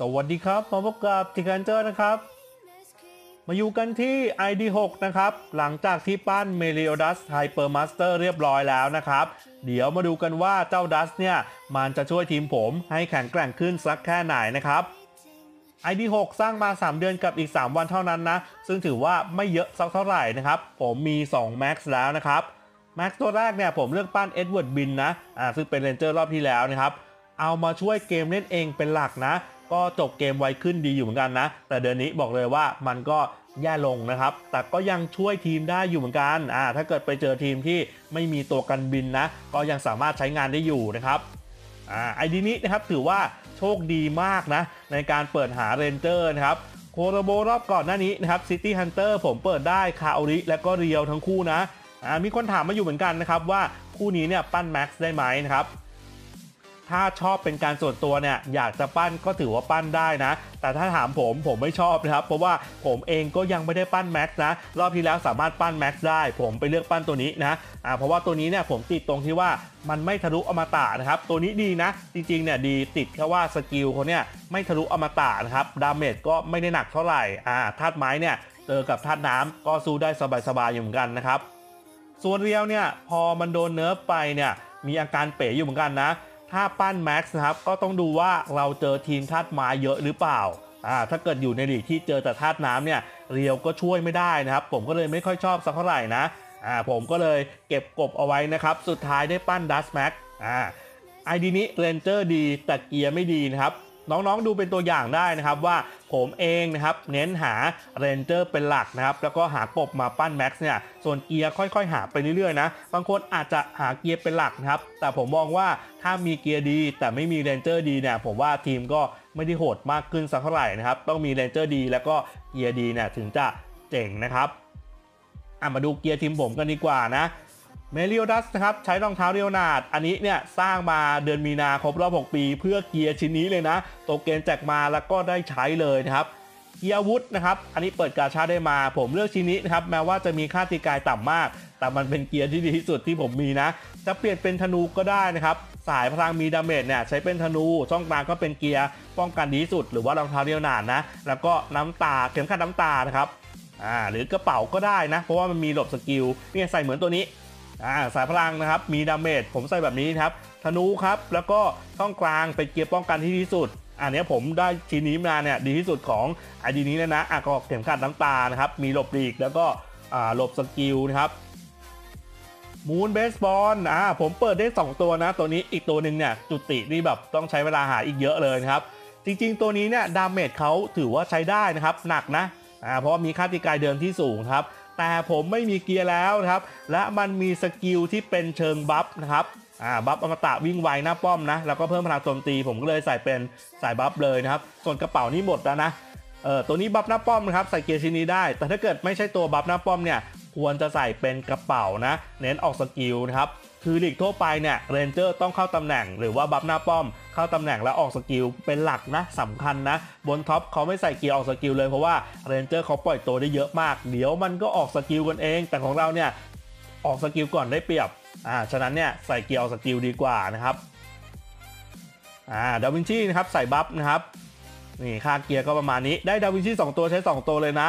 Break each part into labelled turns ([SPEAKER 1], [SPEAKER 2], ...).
[SPEAKER 1] สวัสดีครับมาพบกับทิกันเจอร์นะครับมาอยู่กันที่ ID6 นะครับหลังจากที่ปั้น Meliodas Hyper Master เรียบร้อยแล้วนะครับเดี๋ยวมาดูกันว่าเจ้าดัสเนี่ยมันจะช่วยทีมผมให้แข็งแกร่งขึ้นสักแค่ไหนนะครับ ID6 สร้างมา3เดือนกับอีก3วันเท่านั้นนะซึ่งถือว่าไม่เยอะสักเท่าไหร่นะครับผมมี2 Max แล้วนะครับMax ตัวแรกเนี่ยผมเลือกปั้น Edward Bin นะซึ่งเป็นเรนเจอร์รอบที่แล้วนะครับเอามาช่วยเกมเล่นเองเป็นหลักนะก็จบเกมไวขึ้นดีอยู่เหมือนกันนะแต่เดือนนี้บอกเลยว่ามันก็แย่ลงนะครับแต่ก็ยังช่วยทีมได้อยู่เหมือนกันถ้าเกิดไปเจอทีมที่ไม่มีตัวกันบินนะก็ยังสามารถใช้งานได้อยู่นะครับไอดีนี้นะครับถือว่าโชคดีมากนะในการเปิดหาเรนเจอร์นะครับโคโรโบรอบก่อนหน้านี้นะครับซิตี้ฮันเตอร์ผมเปิดได้คาโอริและก็เรียวทั้งคู่นะมีคนถามมาอยู่เหมือนกันนะครับว่าคู่นี้เนี่ยปั้นแม็กซ์ได้ไหมนะครับถ้าชอบเป็นการส่วนตัวเนี่ยอยากจะปั้นก็ถือว่าปั้นได้นะแต่ถ้าถามผมไม่ชอบนะครับเพราะว่าผมเองก็ยังไม่ได้ปั้นแม็กซ์นะรอบที่แล้วสามารถปั้นแม็กซ์ได้ผมไปเลือกปั้นตัวนี้นะเพราะว่าตัวนี้เนี่ยผมติดตรงที่ว่ามันไม่ทะลุอมตะนะครับตัวนี้ดีนะจริงๆเนี่ยดีติดแค่ว่าสกิลเขาเนี่ยไม่ทะลุอมตะนะครับดาเมจก็ไม่ได้หนักเท่าไหร่ธาตุไม้เนี่ยเจอกับธาตุน้ำก็สู้ได้สบายๆอยู่เหมือนกันนะครับส่วนเรียวเนี่ยพอมันโดนเนิร์ฟไปเนี่ยมีอาการเป๋อยู่เหมือนกันนะถ้าปั้นแม็กซ์นะครับก็ต้องดูว่าเราเจอทีมธาตุไม้เยอะหรือเปล่าถ้าเกิดอยู่ในลีกที่เจอแต่ธาตุน้ำเนี่ยเรียวก็ช่วยไม่ได้นะครับผมก็เลยไม่ค่อยชอบสักเท่าไหร่นะผมก็เลยเก็บกบเอาไว้นะครับสุดท้ายได้ปั้นดัสแม็กไอดีนี้เรนเจอร์ดีแต่เกียร์ไม่ดีนะครับน้องๆดูเป็นตัวอย่างได้นะครับว่าผมเองนะครับเน้นหาเรนเจอร์เป็นหลักนะครับแล้วก็หากบมาปั้นแม็กซ์เนี่ยส่วนเกียร์ค่อยๆหาไปเรื่อยๆนะบางคนอาจจะหาเกียร์เป็นหลักนะครับแต่ผมมองว่าถ้ามีเกียร์ดีแต่ไม่มีเรนเจอร์ดีเนี่ยผมว่าทีมก็ไม่ได้โหดมากขึ้นสักเท่าไหร่นะครับต้องมีเรนเจอร์ดีแล้วก็เกียร์ดีเนี่ยถึงจะเจ๋งนะครับมาดูเกียร์ทีมผมกันดีกว่านะเมลิโอดัสนะครับใช้รองเท้าเรียวนาดอันนี้เนี่ยสร้างมาเดือนมีนาครบรอบ6 ปีเพื่อเกียร์ชิ้นนี้เลยนะโตเกนแจกมาแล้วก็ได้ใช้เลยนะครับเกียร์อาวุธนะครับอันนี้เปิดกาชาได้มาผมเลือกชิ้นนี้นะครับแม้ว่าจะมีค่าตีกายต่ำมากแต่มันเป็นเกียร์ที่ดีที่สุดที่ผมมีนะจะเปลี่ยนเป็นธนูก็ได้นะครับสายพลังมีดาเมจเนี่ยใช้เป็นธนูช่องกลางก็เป็นเกียร์ป้องกันดีที่สุดหรือว่ารองเท้าเรียวนาดนะแล้วก็น้ำตาเข็มขัดน้ำตานะครับหรือกระเป๋าก็ได้นะเพราะว่ามันมีหลบสกิลเนี่ยใส่เหมือนตัวนี้สายพลังนะครับมีดาเมจผมใส่แบบนี้ครับธนูครับแล้วก็ช่องกลางเป็นเกียร์ป้องกันที่ดีที่สุดอันนี้ผมได้ชิ้นนี้มาเนี่ยดีที่สุดของไอดีนี้เลยนะก็เข็มขัดน้ำตานะครับมีหลบหลีกแล้วก็หลบสกิลนะครับมูนเบสบอลผมเปิดได้2ตัวนะตัวนี้อีกตัวหนึ่งเนี่ยจุตินี่แบบต้องใช้เวลาหาอีกเยอะเลยนะครับจริงๆตัวนี้เนี่ยดาเมจเขาถือว่าใช้ได้นะครับหนักนะเพราะว่ามีค่าตีกายเดิมที่สูงครับแต่ผมไม่มีเกียร์แล้วนะครับและมันมีสกิลที่เป็นเชิงบัฟนะครับบัฟอมตะวิ่งไวหน้าป้อมนะแล้วก็เพิ่มพลังโจมตีผมก็เลยใส่เป็นสายบัฟเลยนะครับส่วนกระเป๋านี่หมดแล้วนะตัวนี้บัฟหน้าป้อมนะครับใส่เกียร์ชิ้นนี้ได้แต่ถ้าเกิดไม่ใช่ตัวบัฟหน้าป้อมเนี่ยควรจะใส่เป็นกระเป๋านะเน้นออกสกิลนะครับคือลีกทั่วไปเนี่ยเรนเจอร์ต้องเข้าตำแหน่งหรือว่าบัฟหน้าป้อมเข้าตำแหน่งแล้วออกสกิลเป็นหลักนะสำคัญนะบนท็อปเขาไม่ใส่เกียร์ออกสกิลเลยเพราะว่าเรนเจอร์เขาปล่อยตัวได้เยอะมากเดี๋ยวมันก็ออกสกิลกันเองแต่ของเราเนี่ยออกสกิลก่อนได้เปรียบฉะนั้นเนี่ยใส่เกียร์ออกสกิลดีกว่านะครับดาวินชีนะครับใส่บัฟนะครับนี่ค่าเกียร์ก็ประมาณนี้ได้ดาวินชี2ตัวใช้2ตัวเลยนะ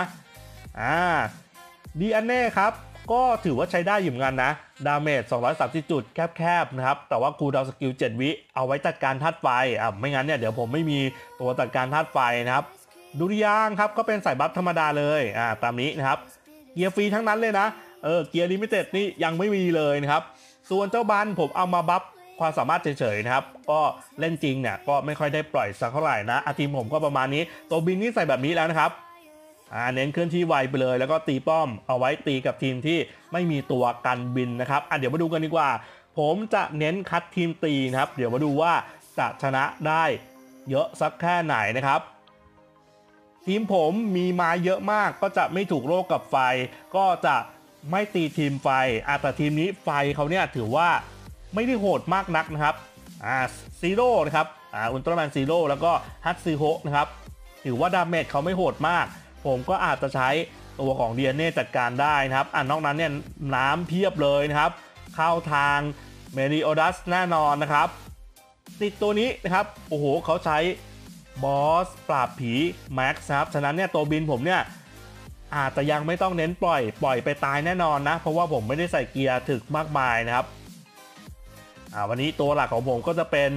[SPEAKER 1] ดีอันเน่ครับก็ถือว่าใช้ได้อยู่เหมือนกันนะดาเมจ230จุดแคบๆนะครับแต่ว่าคูลดาวน์สกิล7 วิเอาไว้จัดการธาตุไฟไม่งั้นเนี่ยเดี๋ยวผมไม่มีตัวจัดการธาตุไฟนะครับดุริยางครับก็เป็นสายบัฟธรรมดาเลยตามนี้นะครับเกียร์ฟรีทั้งนั้นเลยนะเกียร์ลิมิเต็ดนี่ยังไม่มีเลยนะครับส่วนเจ้าบันผมเอามาบัฟความสามารถเฉยๆนะครับก็เล่นจริงเนี่ยก็ไม่ค่อยได้ปล่อยสักเท่าไหร่นะทีมผมก็ประมาณนี้ตัวบินนี่ใส่แบบนี้แล้วนะครับเน้นเคลื่อนที่ไวไปเลยแล้วก็ตีป้อมเอาไว้ตีกับทีมที่ไม่มีตัวกันบินนะครับเดี๋ยวมาดูกันดีกว่าผมจะเน้นคัดทีมตีนะครับเดี๋ยวมาดูว่าจะชนะได้เยอะสักแค่ไหนนะครับทีมผมมีไม้เยอะมากก็จะไม่ถูกโลกกับไฟก็จะไม่ตีทีมไฟแต่ทีมนี้ไฟเขาเนี่ยถือว่าไม่ได้โหดมากนักนะครับซีโร่นะครับอุลตร้าแมนซีโร่แล้วก็ฮัตซึโฮะนะครับถือว่าดาเมจเขาไม่โหดมากผมก็อาจจะใช้ตัวของเดียเน่จัดการได้นะครับนอกนั้นเนี่ยน้ำเพียบเลยนะครับเข้าทางเมลิโอดัสแน่นอนนะครับติดตัวนี้นะครับโอ้โหเขาใช้บอสปราบผีแม็กซ์ครับฉะนั้นเนี่ยตัวบินผมเนี่ยอาจจะยังไม่ต้องเน้นปล่อยไปตายแน่นอนนะเพราะว่าผมไม่ได้ใส่เกียร์ถึกมากมายนะครับวันนี้ตัวหลักของผมก็จะเป็น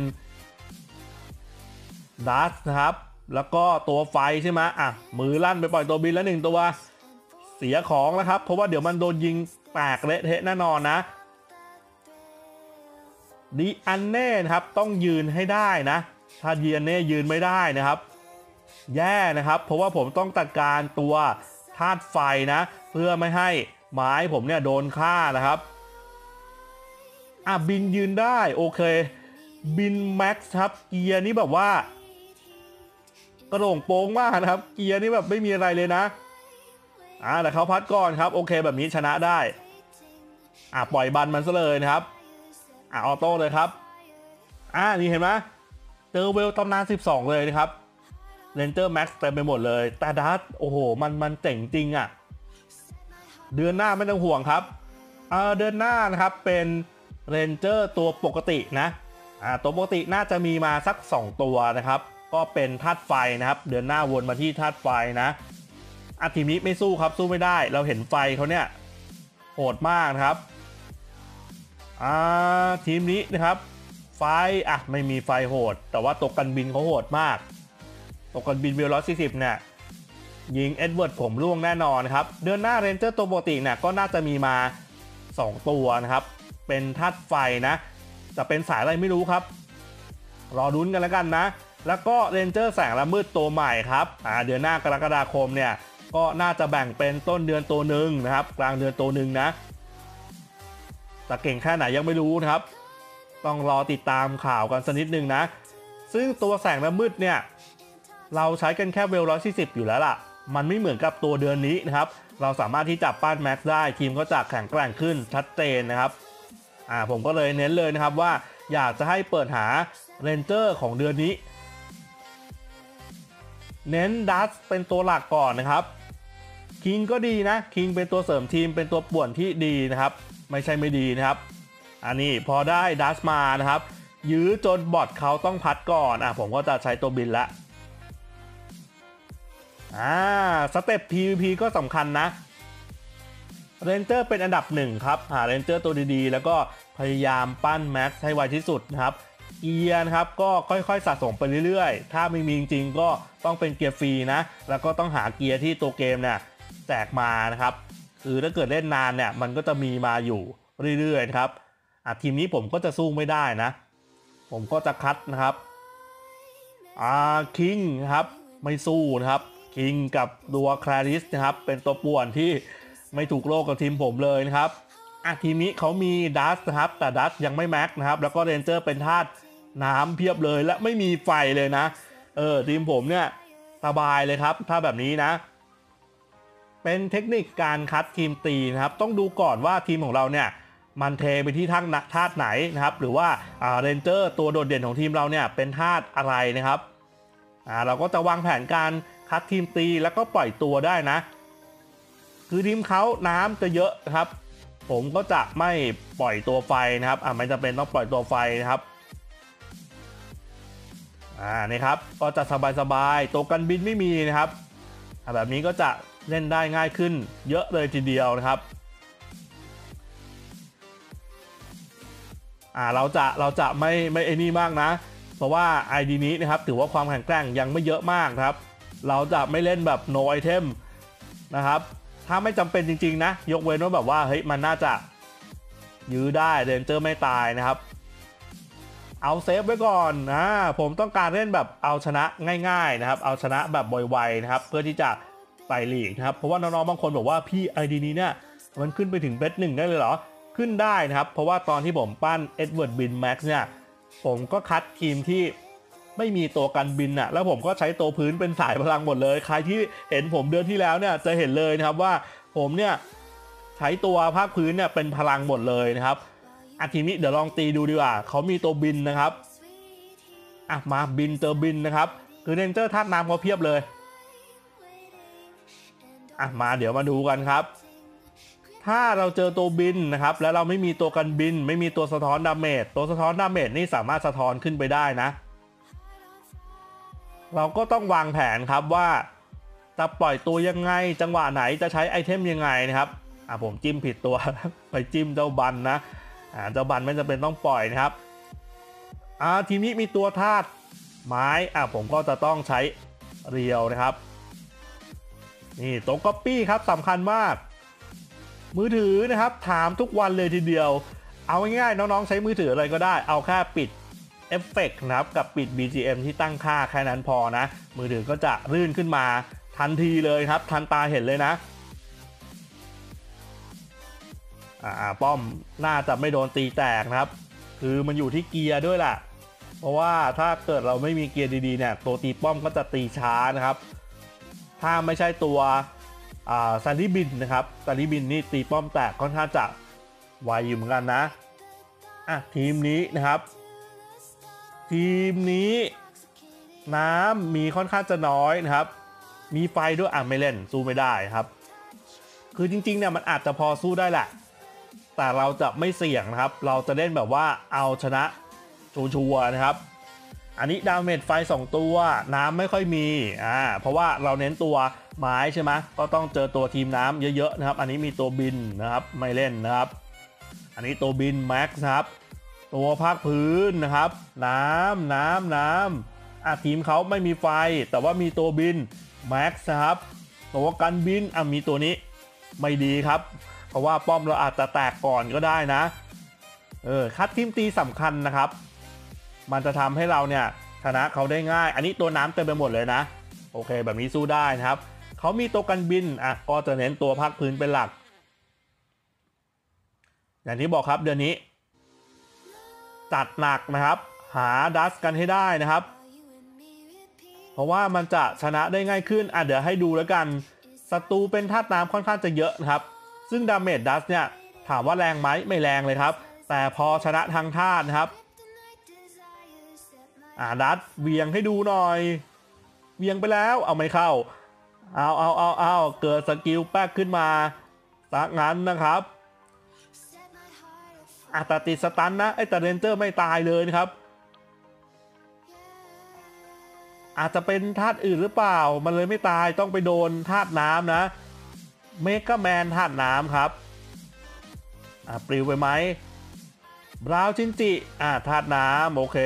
[SPEAKER 1] ดัสนะครับแล้วก็ตัวไฟใช่ไหมมือลั่นไปปล่อยตัวบินแล้ว1ตัวเสียของแล้วครับเพราะว่าเดี๋ยวมันโดนยิงแตกเละเทะแน่นอนนะดีอันเน่นะครับต้องยืนให้ได้นะถ้าดีอันเน่ยืนไม่ได้นะครับแย่นะครับเพราะว่าผมต้องจัดการตัวธาตุไฟนะเพื่อไม่ให้ไม้ผมเนี่ยโดนฆ่านะครับบินยืนได้โอเคบินแม็กซ์ครับเกียร์นี้แบบว่ากระโดงโป้งมากนะครับเกียร์นี้แบบไม่มีอะไรเลยนะแต่เขาพัดก่อนครับโอเคแบบนี้ชนะได้ปล่อยบันมันซะเลยนะครับออโต้เลยครับนี่เห็นไหมเจอเวลตำนาน12เลยนะครับเรนเจอร์แม็กซ์เต็มไปหมดเลยแต่ดัสโอ้โหมันเจ๋งจริงเดือนหน้าไม่ต้องห่วงครับเดือนหน้านะครับเป็นเรนเจอร์ตัวปกตินะตัวปกติน่าจะมีมาสัก2ตัวนะครับก็เป็นธาตุไฟนะครับเดือนหน้าวนมาที่ธาตุไฟนะทีมนี้ไม่สู้ครับสู้ไม่ได้เราเห็นไฟเขาเนี่ยโหดมากนะครับทีมนี้นะครับไฟไม่มีไฟโหดแต่ว่าตกกันบินเขาโหดมากตกกันบินเวล140เนี่ยยิงเอ็ดเวิร์ดผมร่วงแน่นอนครับเดือนหน้าเรนเจอร์ตัวปกติเนี่ยก็น่าจะมีมา2ตัวนะครับเป็นธาตุไฟนะจะเป็นสายอะไรไม่รู้ครับรอรุ้นกันแล้วกันนะแล้วก็เรนเจอร์แสงละมืดตัวใหม่ครับเดือนหน้ากรกฎาคมเนี่ยก็น่าจะแบ่งเป็นต้นเดือนตัวหนึ่งนะครับกลางเดือนตัวหนึ่งนะแต่เก่งแค่ไหนยังไม่รู้นะครับต้องรอติดตามข่าวกันสักนิดนึงนะซึ่งตัวแสงละมืดเนี่ยเราใช้กันแค่เวล140อยู่แล้วล่ะมันไม่เหมือนกับตัวเดือนนี้นะครับเราสามารถที่จะปั้นแม็กซ์ได้ทีมก็จะแข็งแกร่งขึ้นชัดเจนนะครับผมก็เลยเน้นเลยนะครับว่าอยากจะให้เปิดหาเรนเจอร์ของเดือนนี้เน้นดัสเป็นตัวหลักก่อนนะครับคิงก็ดีนะคิงเป็นตัวเสริมทีมเป็นตัวป่วนที่ดีนะครับไม่ใช่ไม่ดีนะครับอันนี้พอได้ดัสมานะครับยื้อจนบอทเขาต้องพัดก่อนผมก็จะใช้ตัวบินละสเต็ป PVP ก็สำคัญนะเรนเจอร์เป็นอันดับ1ครับหาเรนเจอร์ตัวดีๆแล้วก็พยายามปั้นแม็กซ์ให้ไวที่สุดนะครับเกียร์นะครับก็ค่อยๆสะสมไปเรื่อยๆถ้าไม่มีจริงๆก็ต้องเป็นเกียร์ฟรีนะแล้วก็ต้องหาเกียร์ที่ตัวเกมเนี่ยแจกมานะครับคือถ้าเกิดเล่นนานเนี่ยมันก็จะมีมาอยู่เรื่อยๆนะครับทีมนี้ผมก็จะสู้ไม่ได้นะผมก็จะคัดนะครับคิงนะครับไม่สู้นะครับคิงกับตัวคลาริสนะครับเป็นตัวป่วนที่ไม่ถูกโลกกับทีมผมเลยนะครับทีมนี้เขามีดัสนะครับแต่ดัสยังไม่แม็กนะครับแล้วก็เรนเจอร์เป็นธาตุน้ำเพียบเลยและไม่มีไฟเลยนะทีมผมเนี่ยสบายเลยครับถ้าแบบนี้นะเป็นเทคนิคการคัดทีมตีนะครับต้องดูก่อนว่าทีมของเราเนี่ยมันเทไปที่ธาตุไหนนะครับหรือว่าเรนเจอร์ตัวโดดเด่นของทีมเราเนี่ยเป็นธาตุอะไรนะครับเราก็จะวางแผนการคัดทีมตีแล้วก็ปล่อยตัวได้นะคือทีมเขาน้ำจะเยอะนะครับผมก็จะไม่ปล่อยตัวไฟนะครับไม่จำเป็นต้องปล่อยตัวไฟนะครับนี่ครับก็จะสบายๆตัวกันบินไม่มีนะครับแบบนี้ก็จะเล่นได้ง่ายขึ้นเยอะเลยทีเดียวนะครับเราจะไม่ไอ้นี่มากนะเพราะว่า ID นี้นะครับถือว่าความแข็งแกร่งยังไม่เยอะมากครับเราจะไม่เล่นแบบ no item นะครับถ้าไม่จำเป็นจริงๆนะยกเว้นว่าแบบว่าเฮ้ยมันน่าจะยื้อได้เรนเจอร์ไม่ตายนะครับเอาเซฟไว้ก่อนผมต้องการเล่นแบบเอาชนะง่ายๆนะครับเอาชนะแบบไวๆนะครับเพื่อที่จะไต่ลีกนะครับเพราะว่าน้องๆบางคนบอกว่าพี่ ID นี้เนี่ยมันขึ้นไปถึงเบส1ได้เลยเหรอขึ้นได้นะครับเพราะว่าตอนที่ผมปั้นเอ็ดเวิร์ดบินแม็กซ์เนี่ยผมก็คัดทีมที่ไม่มีตัวกันบินแล้วผมก็ใช้ตัวพื้นเป็นสายพลังหมดเลยใครที่เห็นผมเดือนที่แล้วเนี่ยจะเห็นเลยนะครับว่าผมเนี่ยใช้ตัวภาคพื้นเนี่ยเป็นพลังหมดเลยนะครับทีนี้เดี๋ยวลองตีดูดีกว่าเขามีตัวบินนะครับมาบินเจอบินนะครับคือเรนเจอร์ธาตุน้ำเขาเพียบเลยมาเดี๋ยวมาดูกันครับถ้าเราเจอตัวบินนะครับแล้วเราไม่มีตัวกันบินไม่มีตัวสะท้อนดาเมจตัวสะท้อนดาเมจนี่สามารถสะท้อนขึ้นไปได้นะเราก็ต้องวางแผนครับว่าจะปล่อยตัวยังไงจังหวะไหนจะใช้ไอเทมยังไงนะครับผมจิ้มผิดตัว ไปจิ้มเจ้าบันนะเจ้าบันไม่จำเป็นต้องปล่อยนะครับทีมนี้มีตัวธาตุไม้ผมก็จะต้องใช้เรียวนะครับนี่ตัวก๊อปปี้ครับสำคัญมากมือถือนะครับถามทุกวันเลยทีเดียวเอาง่ายๆน้องๆใช้มือถืออะไรก็ได้เอาแค่ปิดเอฟเฟกต์นะครับกับปิด BGM ที่ตั้งค่าแค่นั้นพอนะมือถือก็จะลื่นขึ้นมาทันทีเลยครับทันตาเห็นเลยนะป้อมน่าจะไม่โดนตีแตกนะครับคือมันอยู่ที่เกียร์ด้วยแหละเพราะว่าถ้าเกิดเราไม่มีเกียร์ดีๆเนี่ยตัวตีป้อมก็จะตีช้านะครับถ้าไม่ใช่ตัวซาริบินนะครับซาริบินนี่ตีป้อมแตกค่อนข้างจะไวอยู่เหมือนกันนะทีมนี้นะครับทีมนี้น้ำมีค่อนข้างจะน้อยนะครับมีไฟด้วยไม่เล่นสู้ไม่ได้ครับคือจริงๆเนี่ยมันอาจจะพอสู้ได้แหละแต่เราจะไม่เสี่ยงนะครับเราจะเล่นแบบว่าเอาชนะชัวร์ๆนะครับอันนี้ดาเมจไฟ2ตัวน้ำไม่ค่อยมีเพราะว่าเราเน้นตัวไม้ใช่ไหมก็ต้องเจอตัวทีมน้ำเยอะๆนะครับอันนี้มีตัวบินนะครับไม่เล่นนะครับอันนี้ตัวบินแม็กซ์ครับตัวภาคพื้นนะครับน้ำทีมเขาไม่มีไฟแต่ว่ามีตัวบินแม็กซ์ครับตัวกันบินมีตัวนี้ไม่ดีครับเพราะว่าป้อมเราอาจจะแตกก่อนก็ได้นะคัดทีมตีสำคัญนะครับมันจะทำให้เราเนี่ยชนะเขาได้ง่ายอันนี้ตัวน้ำเต็มไปหมดเลยนะโอเคแบบนี้สู้ได้นะครับเขามีตัวกันบินก็จะเน้นตัวภาคพื้นเป็นหลักอย่างที่บอกครับเดือนนี้จัดหนักนะครับหาดัสกันให้ได้นะครับเพราะว่ามันจะชนะได้ง่ายขึ้นเดี๋ยวให้ดูแล้วกันศัตรูเป็นธาตุน้ำค่อนข้างจะเยอะนะครับซึ่งดาเมจดัสเนี่ยถามว่าแรงไหมไม่แรงเลยครับแต่พอชนะทางธาตุนะครับดัสเวียงให้ดูหน่อยเวียงไปแล้วเอาไม่เข้าเอาเกิดสกิลแป๊กขึ้นมาสักงั้นนะครับแต่ติดสตันนะแต่เรนเจอร์ไม่ตายเลยนะครับอาจจะเป็นธาตุอื่นหรือเปล่ามันเลยไม่ตายต้องไปโดนธาตุน้ำนะเมกาแมนธาตุน้ำครับปลิวไปไหมบราวชินจิธาตุน้ำโอเค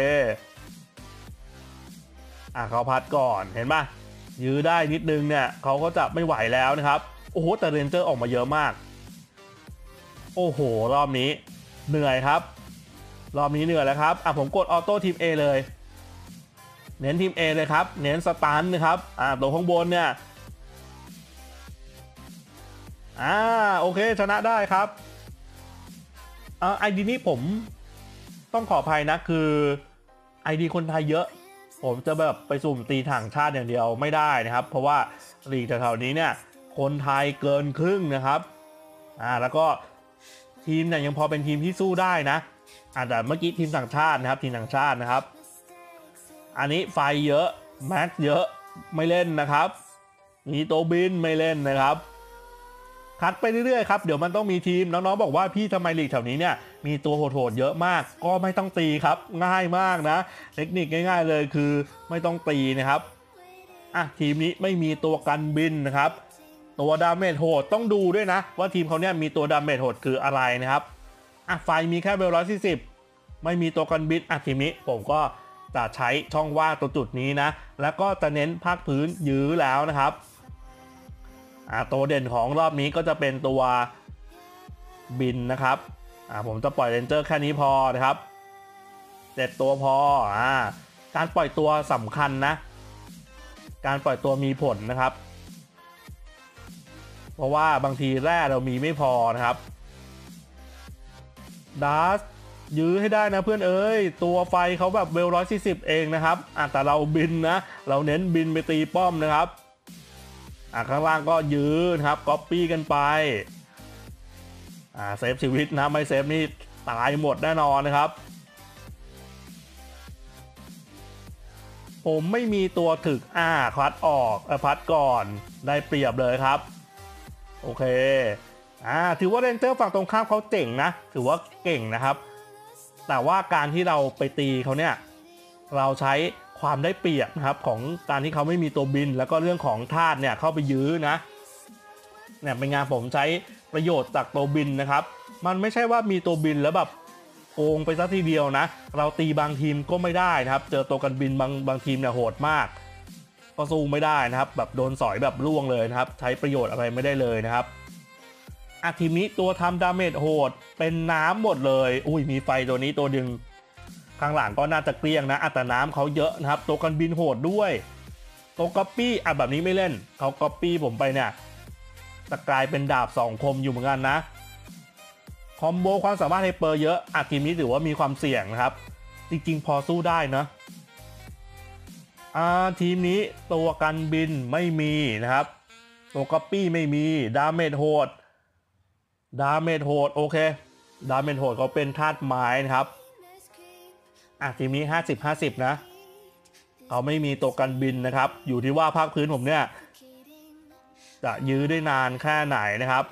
[SPEAKER 1] เขาพัดก่อนเห็นป่ะยื้อได้นิดนึงเนี่ยเขาก็จะไม่ไหวแล้วนะครับโอ้โหแต่เรนเจอร์ออกมาเยอะมากโอ้โหรอบนี้เหนื่อยครับรอบนี้เหนื่อยแล้วครับผมกดออโต้ทีม A เลยเน้นทีม A เลยครับเน้นสตันนะครับตัวข้างบนเนี่ยโอเคชนะได้ครับไอดีนี้ผมต้องขออภัยนะคือไอดีคนไทยเยอะผมจะแบบไปสุ่มตีต่างชาติอย่างเดียวไม่ได้นะครับเพราะว่าลีกแถวๆนี้เนี่ยคนไทยเกินครึ่งนะครับแล้วก็ทีมเนี่ยยังพอเป็นทีมที่สู้ได้นะแต่เมื่อกี้ทีมต่างชาตินะครับทีมต่างชาตินะครับอันนี้ไฟเยอะแม็กเยอะไม่เล่นนะครับมีตัวบินไม่เล่นนะครับคัดไปเรื่อยๆครับเดี๋ยวมันต้องมีทีมน้องๆบอกว่าพี่ทำไมลีกแถวนี้เนี่ยมีตัวโหดๆเยอะมากก็ไม่ต้องตีครับง่ายมากนะเทคนิคง่ายๆเลยคือไม่ต้องตีนะครับทีมนี้ไม่มีตัวกันบินนะครับตัวดาเมจโหดต้องดูด้วยนะว่าทีมเขาเนี่ยมีตัวดาเมจโหดคืออะไรนะครับไฟมีแค่เวล140ไม่มีตัวกันบินทีมนี้ผมก็จะใช้ช่องว่างตัวจุดนี้นะแล้วก็จะเน้นภาคพื้นยื้อแล้วนะครับตัวเด่นของรอบนี้ก็จะเป็นตัวบินนะครับผมจะปล่อยเรนเจอร์แค่นี้พอนะครับ7ตัวพอการปล่อยตัวสำคัญนะการปล่อยตัวมีผลนะครับเพราะว่าบางทีแร่เรามีไม่พอนะครับดัสยื้อให้ได้นะเพื่อนเอ้ยตัวไฟเขาแบบเวล140เองนะครับแต่เราบินนะเราเน้นบินไปตีป้อมนะครับข้างล่างก็ยื้อนะครับก๊อปปี้กันไปเซฟชีวิตนะไม่เซฟนี่ตายหมดแน่นอนนะครับผมไม่มีตัวถึกพัดออกพัดก่อนได้เปรียบเลยครับโอเคถือว่าเรนเจอร์ฝั่งตรงข้ามเขาเจ๋งนะถือว่าเก่งนะครับแต่ว่าการที่เราไปตีเขาเนี่ยเราใช้ความได้เปรียบนะครับของการที่เขาไม่มีตัวบินแล้วก็เรื่องของธาตุเนี่ยเข้าไปยื้อนะเนี่ยเป็นงานผมใช้ประโยชน์จากตัวบินนะครับมันไม่ใช่ว่ามีตัวบินแล้วแบบโกงไปซะทีเดียวนะเราตีบางทีมก็ไม่ได้นะครับเจอตัวกันบินบางทีมเนี่ยโหดมากก็สู้ไม่ได้นะครับแบบโดนสอยแบบล่วงเลยนะครับใช้ประโยชน์อะไรไม่ได้เลยนะครับทีมนี้ตัวทำดาเมจโหดเป็นน้ำหมดเลยอุ้ยมีไฟตัวนี้ตัวดึงข้างหลังก็น่าจะเกลี้ยงนะแต่น้ำเขาเยอะนะครับตัวกันบินโหดด้วยตัวก๊อปปี้แบบนี้ไม่เล่นเขาก๊อปปี้ผมไปเนี่ยจะกลายเป็นดาบ2 คมอยู่เหมือนกันนะคอมโบความสามารถไฮเปอร์เยอะทีมนี้ถือว่ามีความเสี่ยงนะครับจริงๆพอสู้ได้นะทีมนี้ตัวกันบินไม่มีนะครับตัวก๊อปปี้ไม่มีดาเมจโหดโอเคดาเมจโหดเขาเป็นธาตุไม้นะครับทีมนี้50-50นะเขาไม่มีตัวกันบินนะครับอยู่ที่ว่าภาคพื้นผมเนี่ยจะยื้อได้นานแค่ไหนนะครับ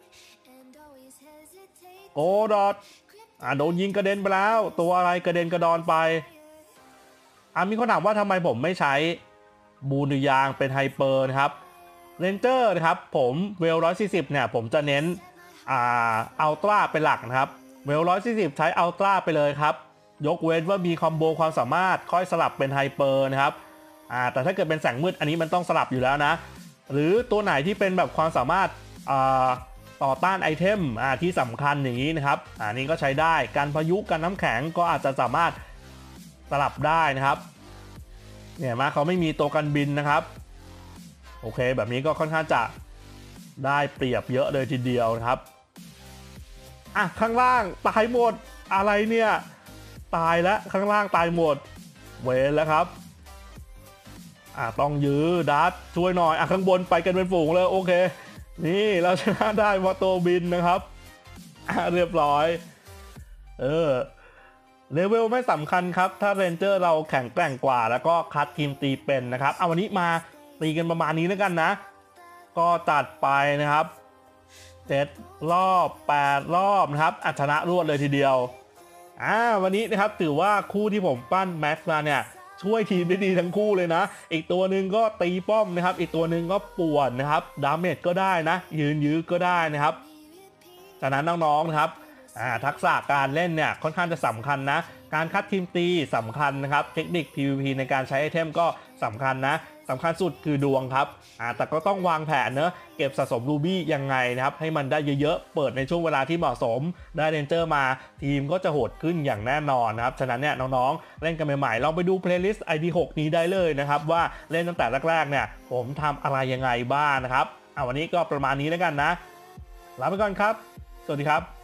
[SPEAKER 1] โกดอทโดนยิงกระเด็นไปแล้วตัวอะไรกระเด็นกระดอนไปมีคนถามว่าทำไมผมไม่ใช้บูนยางเป็นไฮเปอร์นะครับเรนเจอร์นะครับผมเวล140เนี่ยผมจะเน้นอัลตร้าเป็นหลักนะครับเวล140ใช้อัลตร้าไปเลยครับยกเว้นว่ามีคอมโบความสามารถค่อยสลับเป็นไฮเปอร์นะครับแต่ถ้าเกิดเป็นแสงมืดอันนี้มันต้องสลับอยู่แล้วนะหรือตัวไหนที่เป็นแบบความสามารถต่อต้านไอเทมที่สำคัญอย่างนี้นะครับนี่ก็ใช้ได้การพายุกันน้ำแข็งก็อาจจะสามารถสลับได้นะครับเนี่ยมาเขาไม่มีตัวกันบินนะครับโอเคแบบนี้ก็ค่อนข้างจะได้เปรียบเยอะเลยทีเดียวนะครับข้างล่างตายหมดอะไรเนี่ยตายแล้วข้างล่างตายหมดเวรแล้วครับต้องยื้อดัตช่วยหน่อยข้างบนไปกันเป็นฝูงเลยโอเคนี่เราชนะได้เพราะตัวบินนะครับเรียบร้อยเลเวลไม่สำคัญครับถ้าเรนเจอร์เราแข็งแกร่งกว่าแล้วก็คัดทีมตีเป็นนะครับวันนี้มาตีกันประมาณนี้แล้วกันนะก็ตัดไปนะครับ7 รอบ8 รอบนะครับชนะรวดเลยทีเดียววันนี้นะครับถือว่าคู่ที่ผมปั้นแม็กซ์มาเนี่ยช่วยทีมได้ดีทั้งคู่เลยนะอีกตัวหนึ่งก็ตีป้อมนะครับอีกตัวหนึ่งก็ป่วนนะครับดาเมจก็ได้นะยื้อก็ได้นะครับจากนั้นน้องๆนะครับทักษะการเล่นเนี่ยค่อนข้างจะสำคัญนะการคัดทีมตีสำคัญนะครับเทคนิค PVP ในการใช้ไอเทมก็สำคัญนะสำคัญสุดคือดวงครับแต่ก็ต้องวางแผนเนอะเก็บสะสมรูบี้ยังไงนะครับให้มันได้เยอะๆเปิดในช่วงเวลาที่เหมาะสมได้เรนเจอร์มาทีมก็จะโหดขึ้นอย่างแน่นอนนะครับฉะนั้นเนี่ยน้องๆเล่นกันใหม่ๆลองไปดูเพลย์ลิสต์ ID6 นี้ได้เลยนะครับว่าเล่นตั้งแต่แรกๆเนี่ยผมทำอะไรยังไงบ้างนะครับวันนี้ก็ประมาณนี้แล้วกันนะลาไปก่อนครับสวัสดีครับ